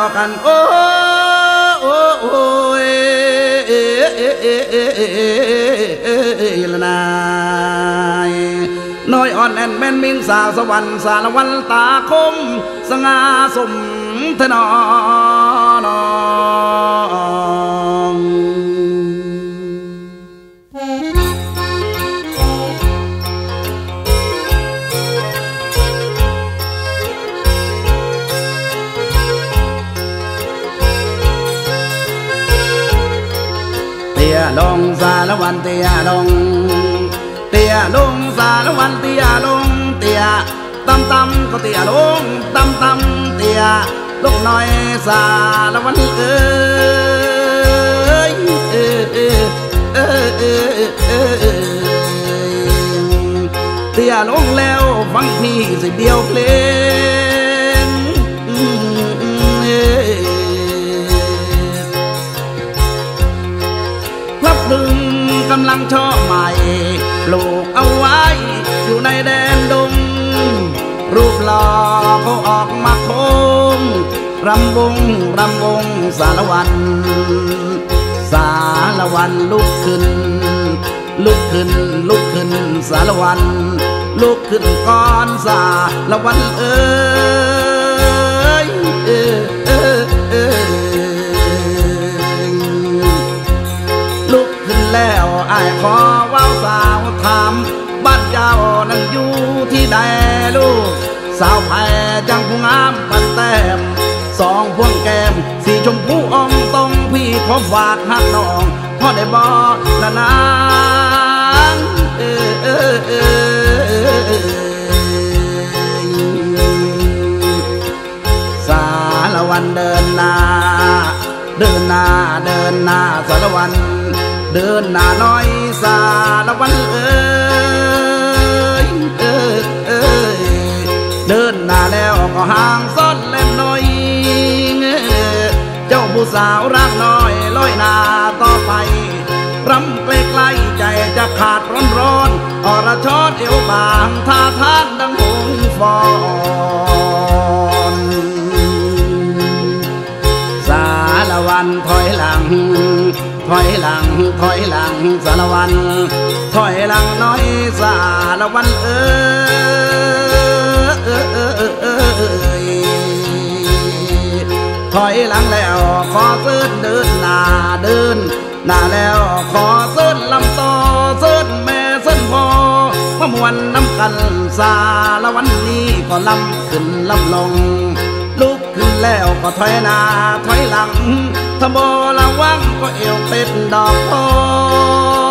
กันโอ้ยละนายน้อยอ่อนแอนแม่นมิงสาวสวรรค์สารวันตาคมสง่าสมเทนอนเตี้ยลงสารวันเตี้ยลงเตี้ยลงสารวันเตี้ยลงเตี้ยตำก็เตี้ยลงตำเตี้ยลูกน้อยสารวันเอ้ยเตี้ยลงแล้วฟังพี่สิเดียวเพลงพลับดึงกำลังช่อใหม่ปลูกเอาไว้อยู่ในแดนดงรูปหล่อเขาออกมาโค้งรำวงสารวันลุกขึ้นสารวันลุกขึ้นก่อนสารวันเอ้ยลุกขึ้นแล้วอ้ายขอว้าวสาวถามบ้านเจ้านั้นอยู่ที่ใดลูกสาวแพรจังผู้งามปันแต้มสองพวงแก้มสีชมพูอ่องตรงพี่ขอฝากหักน้องพ่อได้บอกละนางสารวันเดินหน้าสารวันเดินหน้าน้อยสารวันเอ้ยเดินหน้าแล้วก็ห่างซ่อนเล่นน้อยเจ้าผู้สาวร่างน้อยลอยหน้าต่อไปรำใกล้ๆใจจะขาดร้อนอรชรเอวบางท่าทางดังหงฟอนสารวันถอยหลังสารวันถอยหลังน้อยสารวันเอ้ยถอยหลังแล้วขอเส้นเดินหน้าแล้วขอเส้นลำต่อเส้นแม่เส้นพ่อมามวนน้ำกันสารวันนี้ก็ลำขึ้นลำลงลุกขึ้นแล้วก็ถอยหน้าถอยหลังถ้าบ่ระวังก็เอวเป็นดอกทอง